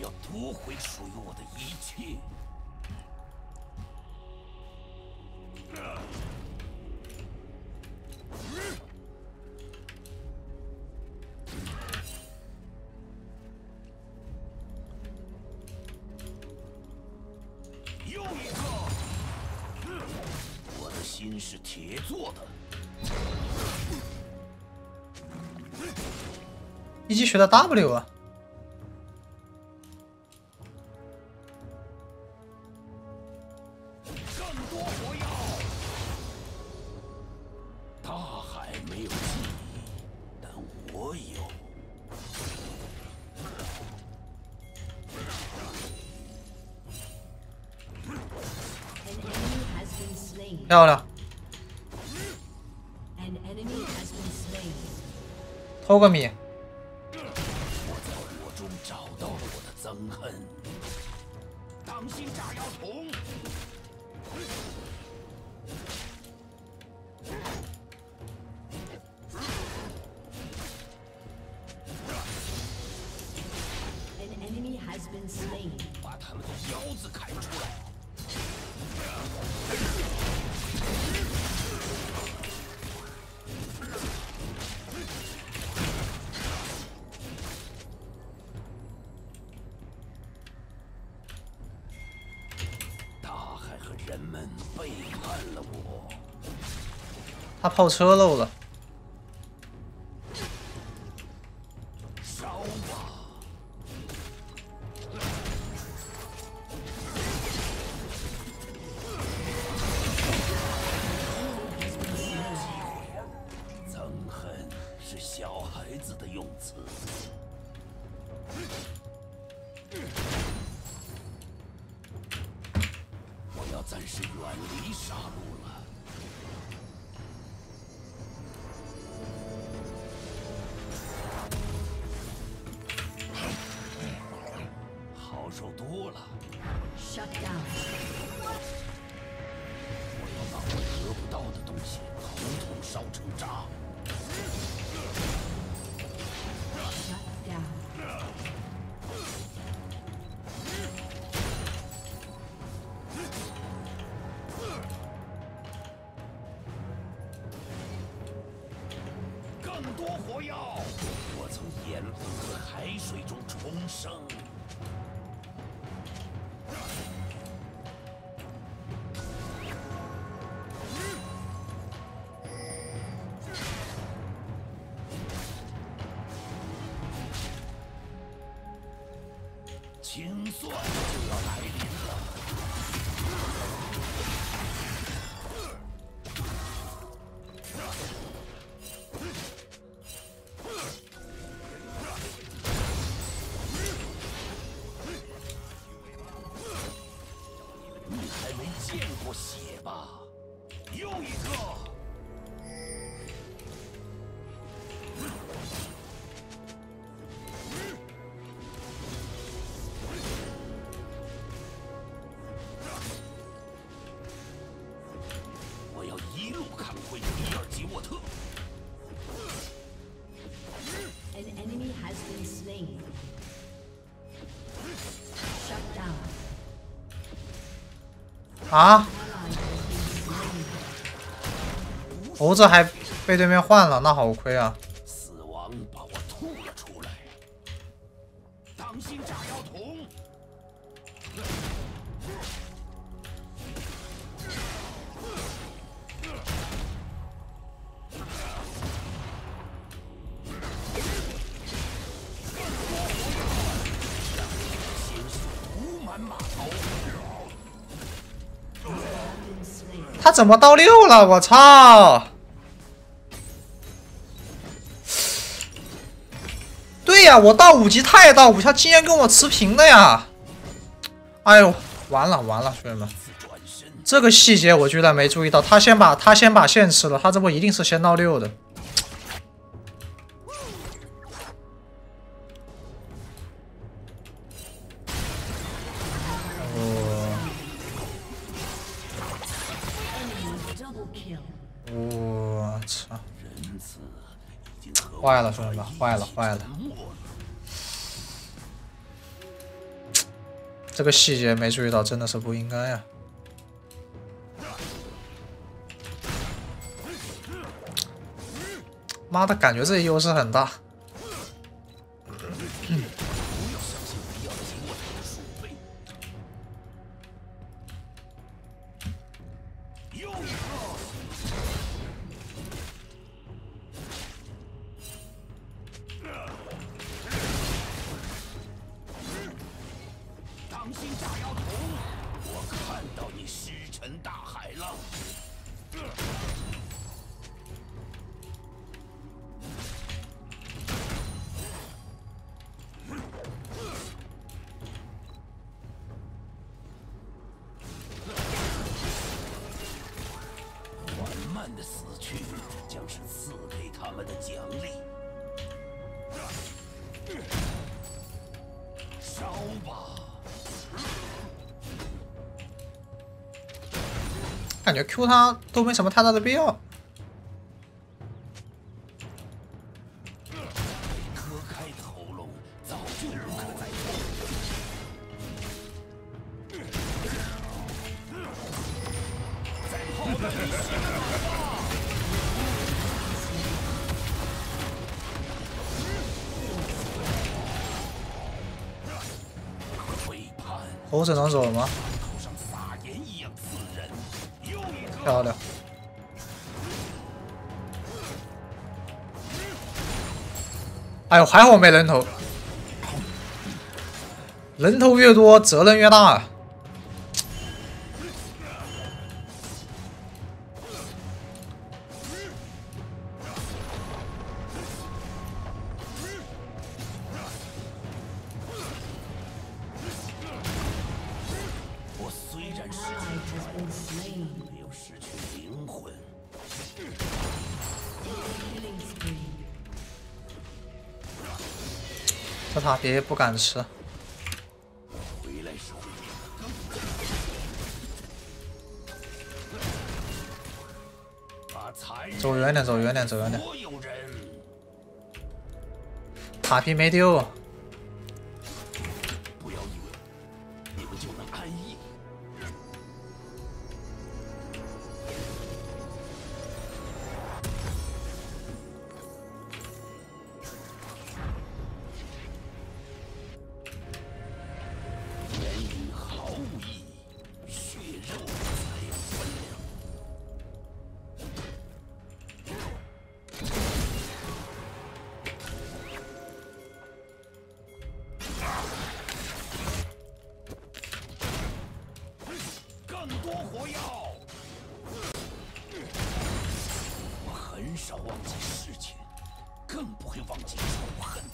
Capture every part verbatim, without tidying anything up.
要夺回属于我的一切。又一个，我的心是铁做的。 一级学的 W 啊！ 更多火药！大海没有记忆，但我有。 漂亮！偷个米。 找到了我的憎恨，当心炸药桶！把他们的腰子砍出来！人们背叛了我。 他跑车漏了。 烧吧！憎恨是小孩子的用词。 暂时远离杀戮了。好受多了。 Shut down。 我要把我得不到的东西统统烧成渣。 Shut down。 更多火药！我从岩缝和海水中重生。清算就要来临了。 见过血吧？又一个！我要一路砍回伊尔吉沃特。 An enemy has been slain. Shut down. 啊！猴子还被对面换了，那好亏啊！ 死亡把我吐了出来，当心炸药桶！鲜血涂满码头。 他怎么到六了？我操！对呀，我到五级他也到五级，他竟然跟我持平了呀！哎呦，完了完了，兄弟们，这个细节我居然没注意到。他先把他先把线吃了，他这波一定是先到六的。我操！坏了，兄弟们，坏了，坏了！ 这个细节没注意到，真的是不应该呀、妈的，感觉自己优势很大。 当心炸药桶！我看到你石沉大海了。缓慢的死去，将是赐给他们的奖励。烧吧！ 感觉 Q 他都没什么太大的必要。 割开的喉咙早就不可再破。在炮弹里洗背叛， 猴子能走吗？ 头上撒盐一样刺人。又一个。 漂亮。哎呦，还好没人头，人头越多责任越大啊。 我虽然失 Ally has been slain. 没有失去灵魂。 Killing spree. 这塔皮不敢吃， 回来时候，把残忍走远点，走远点，走远点。 所有人， 塔皮没丢， 不要以为你们就能安逸。言语毫无意义，血肉才有分量。更多火药！我很少忘记事情，更不会忘记仇恨。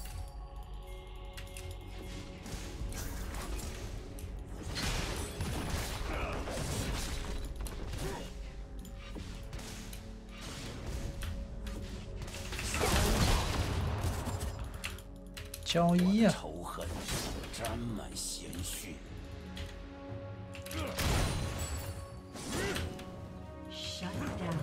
交易啊！ 仇恨沾满鲜血。 Shut down.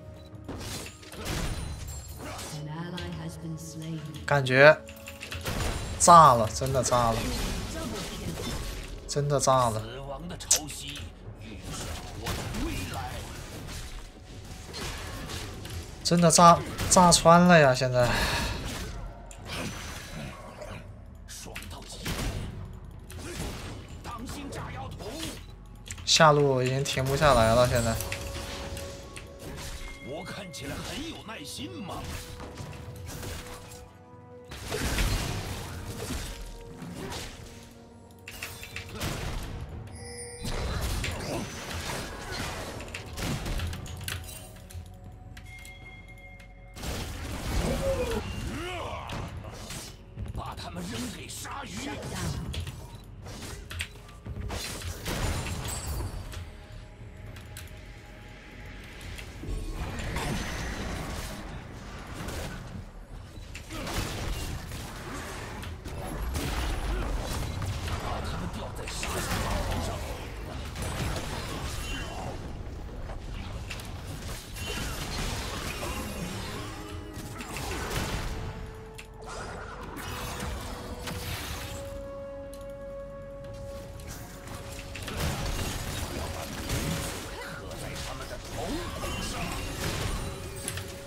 An ally has been slain. 感觉炸了，真的炸了， Double kill. 真的炸了。 死亡的潮汐预示着我的归来。 真的炸炸穿了呀！现在爽到极点！当心炸药桶！ 下路已经停不下来了。现在我看起来很有耐心吗？把他们扔给鲨鱼！ Shut down. 把他们吊在鲨鱼床上。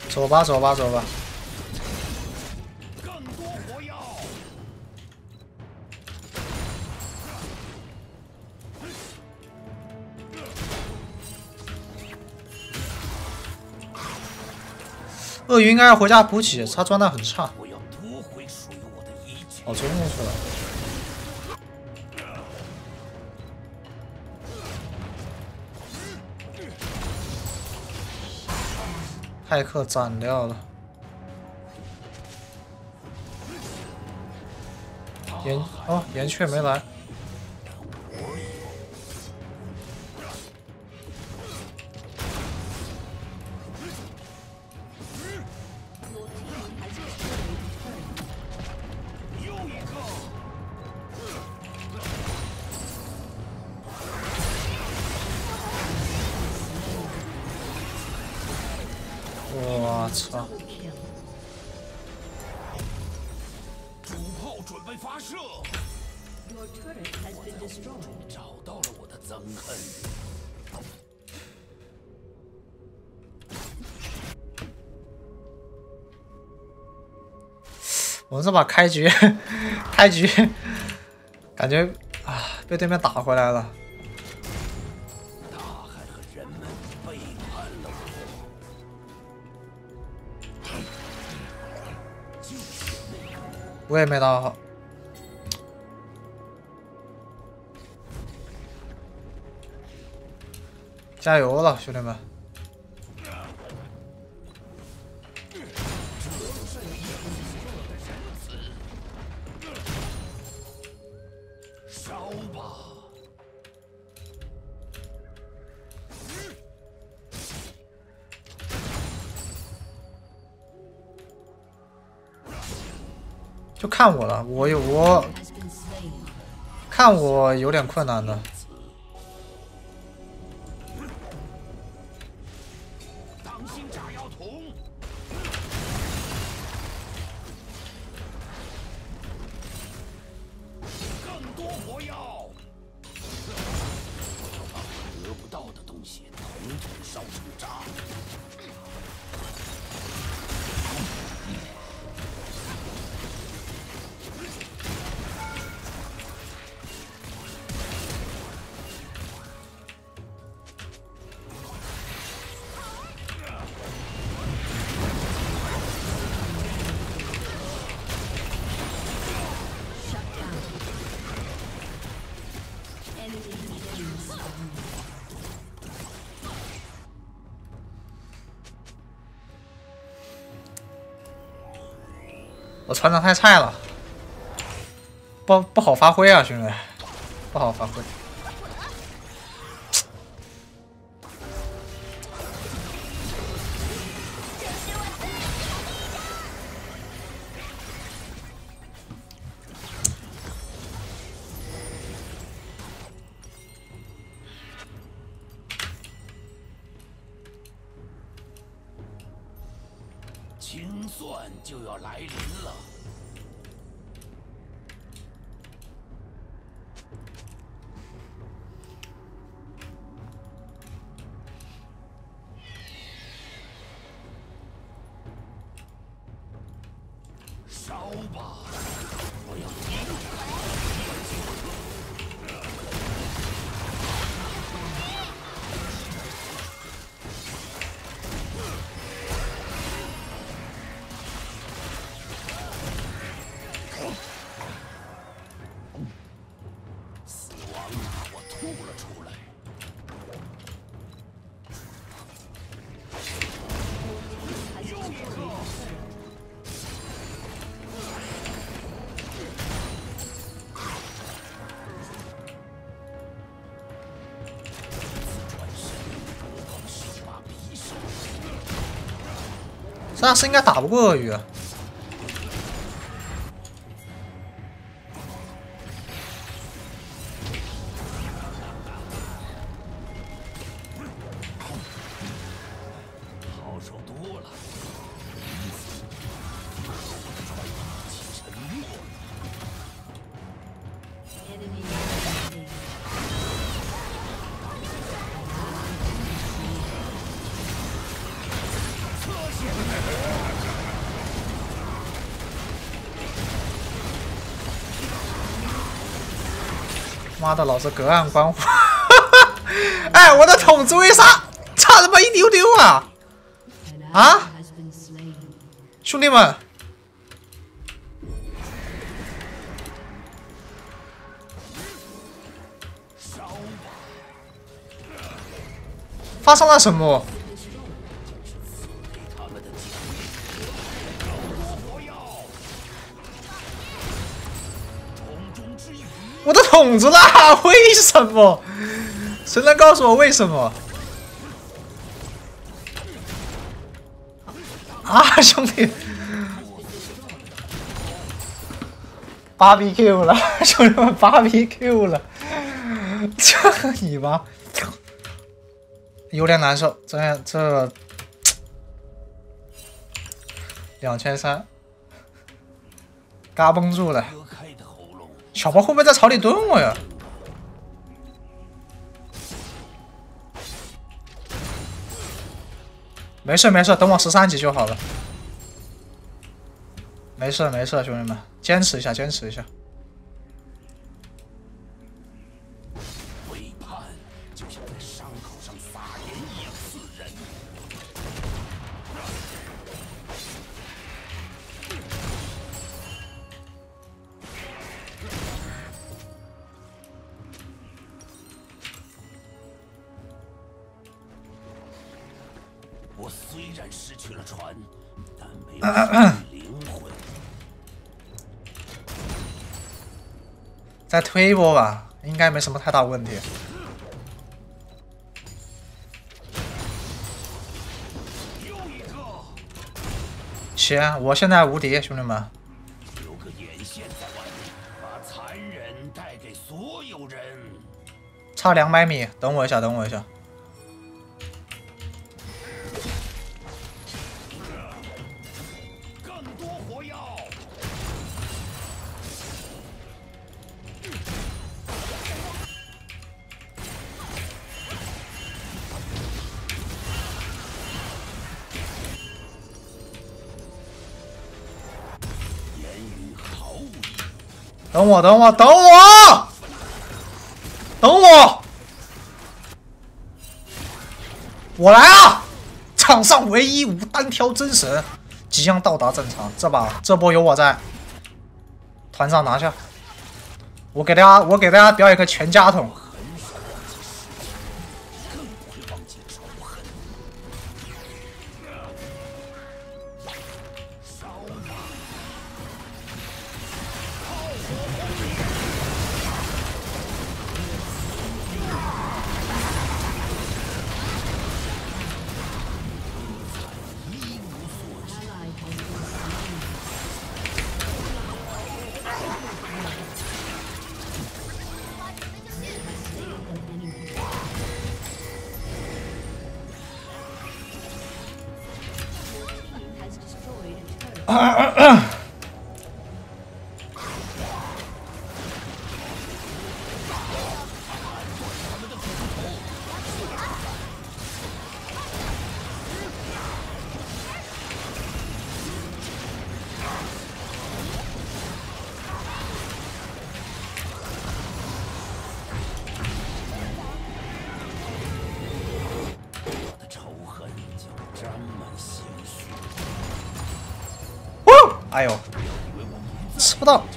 走吧，走吧，走吧。 更多火药。 鳄鱼应该要回家补给，他状态很差。 我要夺回属于我的一切。 哦，冲进去了。骇客斩掉了。岩哦，岩雀没来。我操！ 主炮准备发射。 Your turret has been destroyed. 找到了我的憎恨。 我们这把开局，开局感觉啊，被对面打回来了。 大海和人们背叛了我。 我也没打好，加油了，兄弟们！ 烧吧！ 就看我了，我有我 Has been slain. 看我有点困难的。 当心炸药桶！更多火药！把得不到的东西统统烧成渣。 我船长太菜了，不不好发挥啊，兄弟，不好发挥。 清算就要来临了。烧吧！我要死亡把我吐了出来。 这样是应该打不过鳄鱼。 好受多了。沉默。 Enemy slain. 侧写。 妈的，老子隔岸观火！哎，我的筒子为啥差这么一丢丢啊？ An Huh? ally has been slain. 兄弟们，发生了什么？我的筒子啦！为什么？谁能告诉我为什么？啊，兄弟 ，B B Q 了，兄弟们 ，B B Q 了，这你妈，有点难受，这这两千三，嘎嘣住了。小包会不会在草里蹲我呀？没事没事，等我十三级就好了。没事没事，兄弟们，坚持一下，坚持一下。 背叛就像在伤口上撒盐一样刺人。我虽然失去了船，但没有失去灵魂。 再推一波吧，应该没什么太大问题。 又一个， 行，我现在无敌，兄弟们。 有个眼线在外面，把残忍带给所有人。 差两百米，等我一下，等我一下。 更多火药。言语毫无意义。 等我，等我，等我，等我，我来了！场上唯一无单挑真神即将到达战场，这把这波有我在，团长拿下！我给大家，我给大家表演个全家桶。 更不会忘记仇恨。烧吧！ Has destroyed a turret. 我的仇恨就沾满鲜血。 哦，哎呦，吃不到。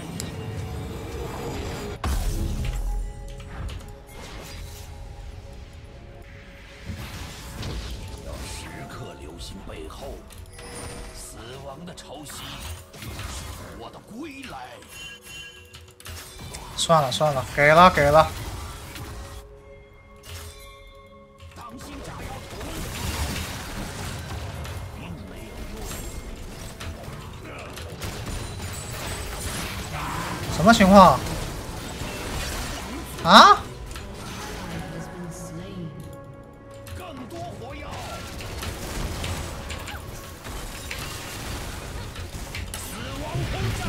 要时刻留心背后，死亡的潮汐是我的归来。 算了算了，给了给了。 当心炸药桶，并没有用。 什么情况？啊？ Has been slain. 更多火药。死亡轰炸。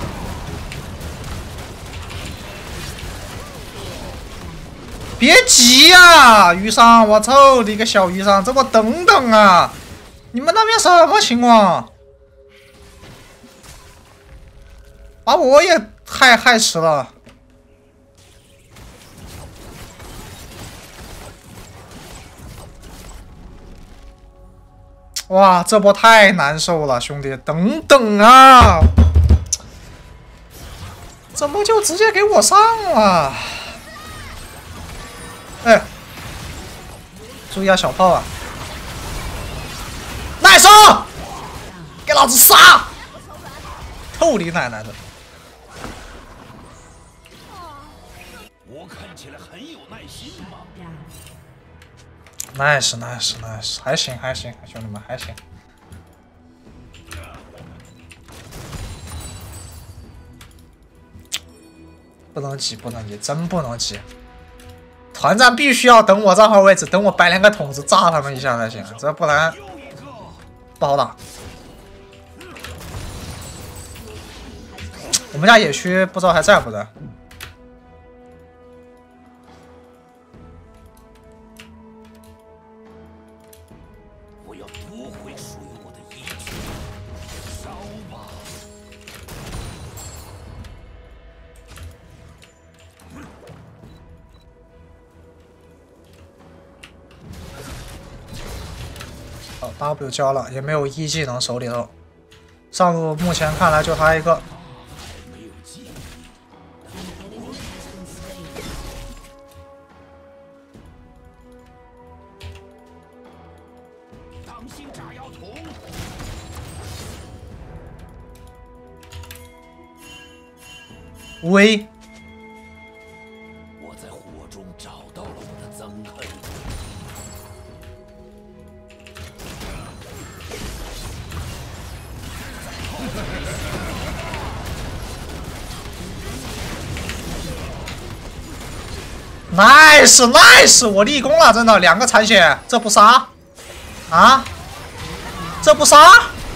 别急呀、鱼商！我操你个小鱼商，这我等等啊！你们那边什么情况？把我也害害死了！ 哇，这波太难受了，兄弟，等等啊！怎么就直接给我上了？哎，注意下小炮啊！耐受，给老子杀！臭你奶奶的！ 我看起来很有耐心嘛。 nice nice nice， 还行还行，兄弟们还行。不能急不能急，真不能急。团战必须要等我账号位置，等我摆两个筒子炸他们一下才行，这不然不好打。我们家野区不知道还在不在？ W 交了，也没有 E 技能手里头。上路目前看来就他一个。 当心炸药桶！ 喂。 我在火中找到了我的憎恨。 nice nice， 我立功了，真的两个残血，这不杀啊？这不杀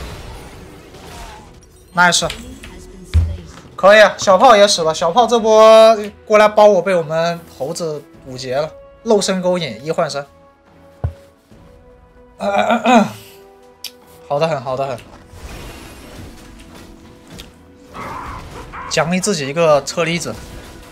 ？nice， 可以，小炮也死了，小炮这波过来包我，被我们猴子补劫了，肉身勾引一换三，啊啊啊、好的很，好的很，奖励自己一个车厘子。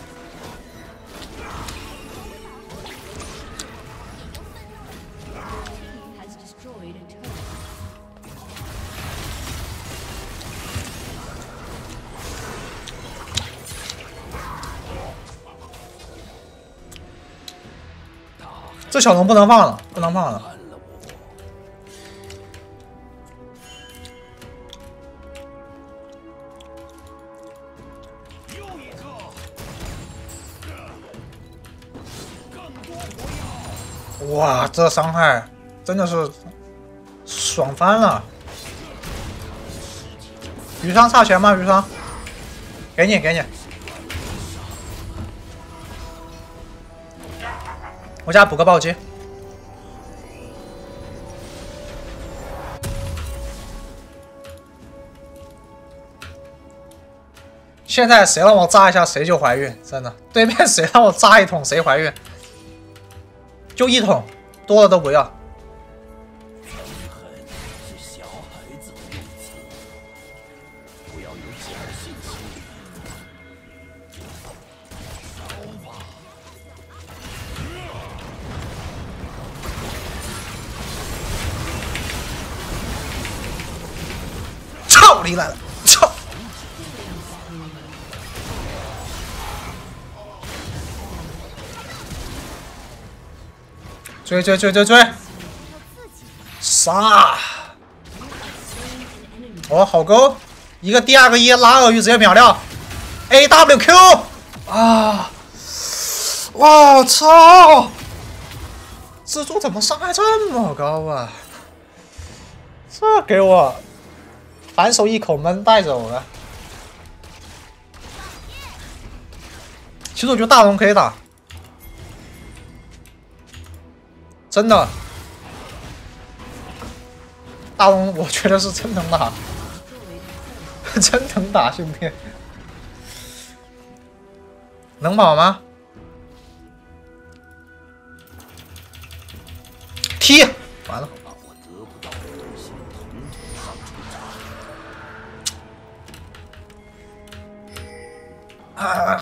这小龙不能放了，不能放了。哇，这伤害真的是爽翻了！余伤差钱吗？余伤，给你，给你。 我家补个暴击，现在谁让我炸一下谁就怀孕，真的，对面谁让我炸一桶谁怀孕，就一桶，多了都不要。 憎恨是小孩子的用词，不要有侥幸心理。烧吧！ 操你来了！操！追追追追追！杀！哦，好勾！一个第二个一拉鳄鱼直接秒掉 ，A W Q 啊！我操！蜘蛛怎么伤害这么高啊？这给我！ 反手一口闷带走了。其实我觉得大龙可以打，真的。大龙我觉得是真能打，真能打，兄弟。能跑吗？踢，完了。 啊！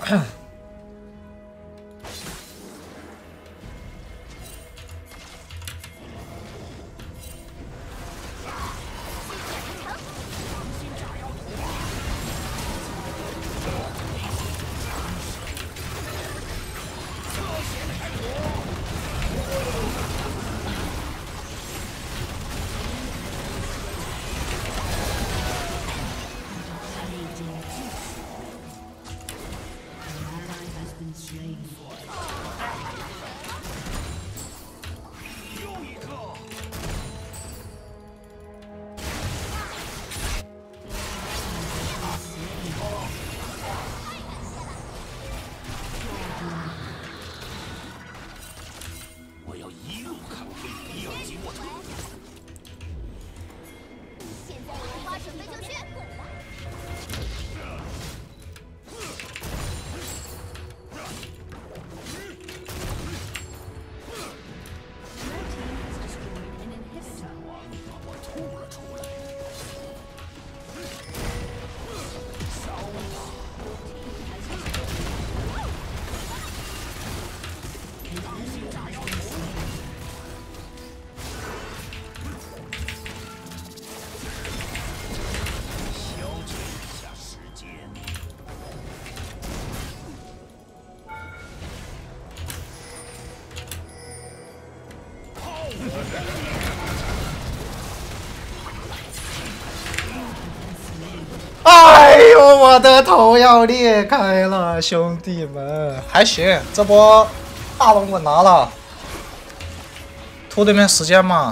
我的头要裂开了，兄弟们，还行，这波大龙稳拿了。拖对面时间嘛。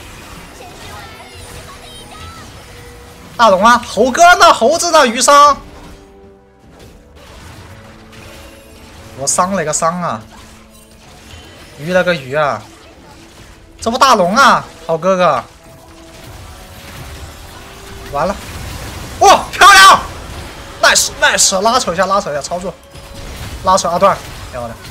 大龙啊，猴哥呢？猴子呢？鱼伤。我伤了个伤啊！鱼了个鱼啊！这不大龙啊，好哥哥。完了，哇，漂亮 ，nice nice， 拉扯一下，拉扯一下，操作，拉扯二段，漂亮，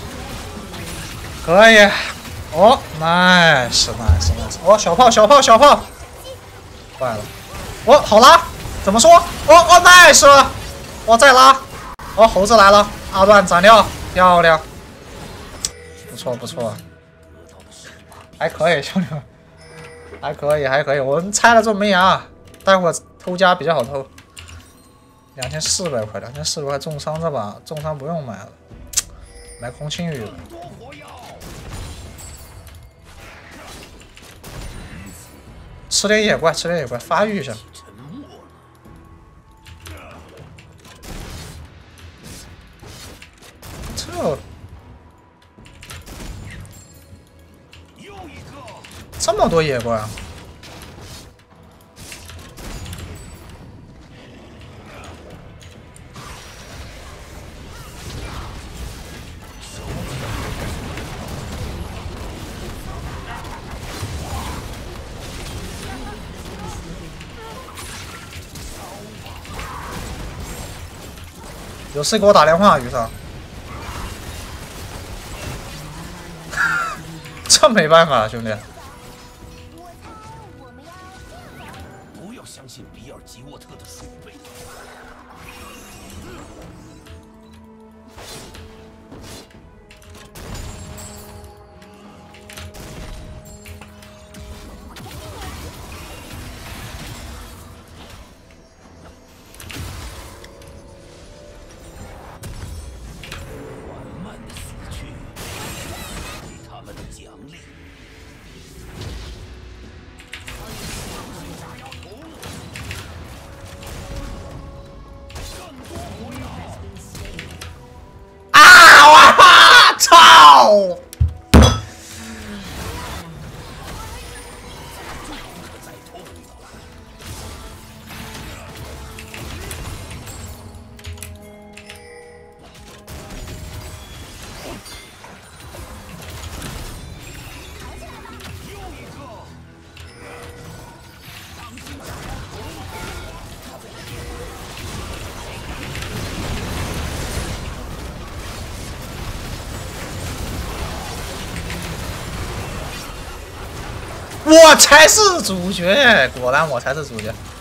可以，哦 ，nice nice nice， 哦，小炮小炮小炮，坏了，哦，好拉，怎么说？哦哦 nice， 我再拉，哦，猴子来了，二段斩掉，漂亮，不错不错，还可以，兄弟们，还可以还可以，我们拆了这门牙。待会儿偷家比较好偷，两千四百块，两千四百块重伤这把重伤不用买了，买空清雨了。吃点野怪，吃点野怪，发育一下。这这么多野怪啊！有事给我打电话，雨上。这没办法，兄弟。 不要相信比尔吉沃特的鼠辈。 操！我才是主角，果然我才是主角。